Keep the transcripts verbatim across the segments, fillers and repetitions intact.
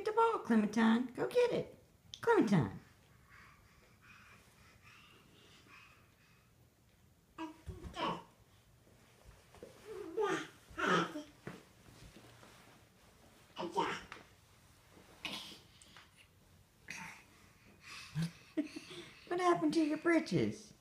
get the ball, Clementine. Go get it. Clementine. What happened to your britches?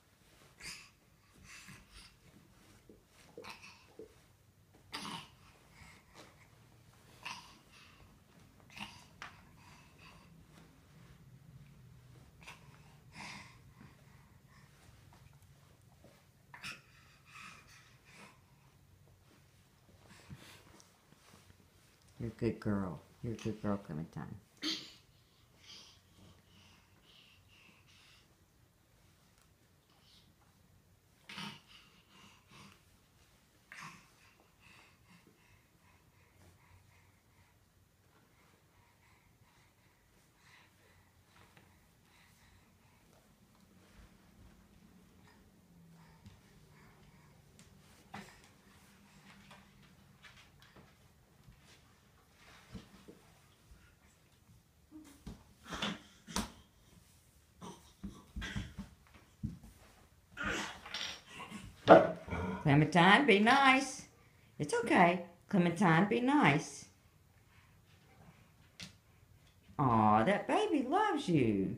You're a good girl. You're a good girl, Clementine. Clementine, be nice. It's okay. Clementine, be nice. Aw, that baby loves you.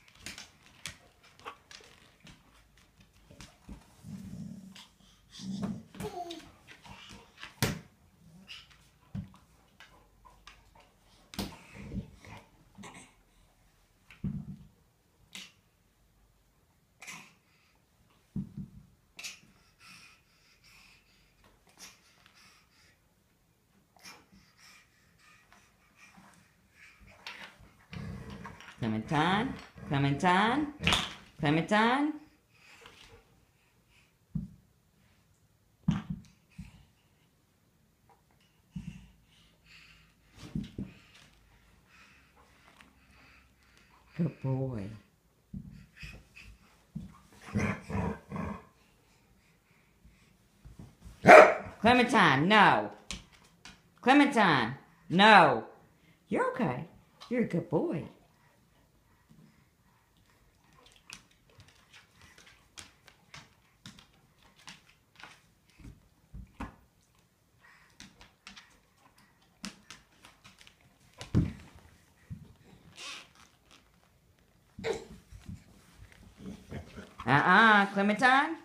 Clementine, Clementine, Clementine. Good boy. Clementine, no. Clementine, no. You're okay. You're a good boy. Uh-uh, Clementine.